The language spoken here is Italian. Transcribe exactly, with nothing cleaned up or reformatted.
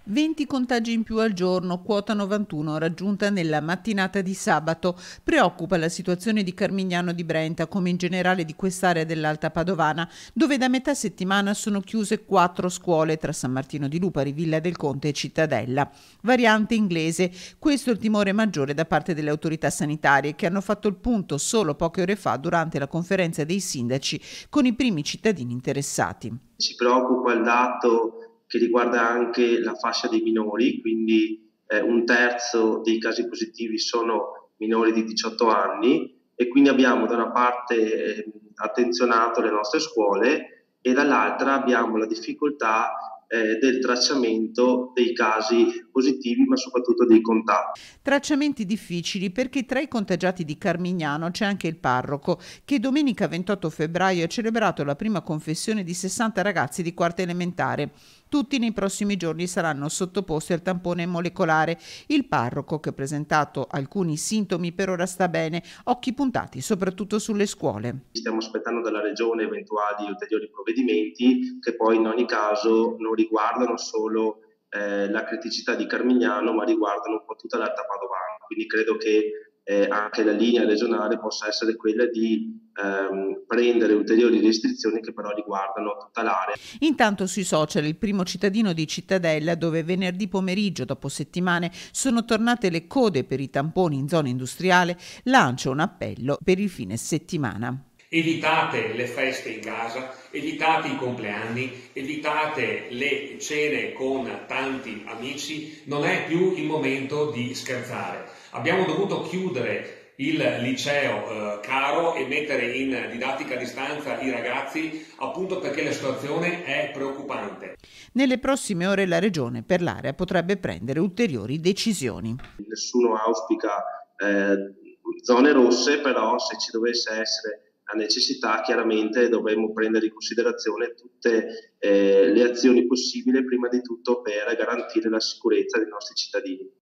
venti contagi in più al giorno, quota novantuno raggiunta nella mattinata di sabato. Preoccupa la situazione di Carmignano di Brenta, come in generale di quest'area dell'Alta Padovana, dove da metà settimana sono chiuse quattro scuole tra San Martino di Lupari, Villa del Conte e Cittadella. Variante inglese, questo è il timore maggiore da parte delle autorità sanitarie, che hanno fatto il punto solo poche ore fa durante la conferenza dei sindaci con i primi cittadini interessati. Ci preoccupa il dato che riguarda anche la fascia dei minori, quindi eh, un terzo dei casi positivi sono minori di diciotto anni e quindi abbiamo da una parte eh, attenzionato le nostre scuole e dall'altra abbiamo la difficoltà eh, del tracciamento dei casi positivi ma soprattutto dei contatti. Tracciamenti difficili perché tra i contagiati di Carmignano c'è anche il parroco, che domenica ventotto febbraio ha celebrato la prima confessione di sessanta ragazzi di quarta elementare. Tutti nei prossimi giorni saranno sottoposti al tampone molecolare. Il parroco, che ha presentato alcuni sintomi, per ora sta bene, occhi puntati soprattutto sulle scuole. Stiamo aspettando dalla Regione eventuali ulteriori provvedimenti che poi in ogni caso non riguardano solo eh, la criticità di Carmignano, ma riguardano un po' tutta l'Alta Padovana. Quindi credo che eh, anche la linea regionale possa essere quella di ehm, prendere ulteriori restrizioni che però riguardano tutta l'area. Intanto sui social il primo cittadino di Cittadella, dove venerdì pomeriggio, dopo settimane, sono tornate le code per i tamponi in zona industriale, lancia un appello per il fine settimana. Evitate le feste in casa, evitate i compleanni, evitate le cene con tanti amici, non è più il momento di scherzare. Abbiamo dovuto chiudere il liceo eh, caro e mettere in didattica a distanza i ragazzi appunto perché la situazione è preoccupante. Nelle prossime ore la Regione per l'area potrebbe prendere ulteriori decisioni. Nessuno auspica eh, zone rosse, però se ci dovesse essere la necessità, chiaramente dovremmo prendere in considerazione tutte eh, le azioni possibili, prima di tutto per garantire la sicurezza dei nostri cittadini.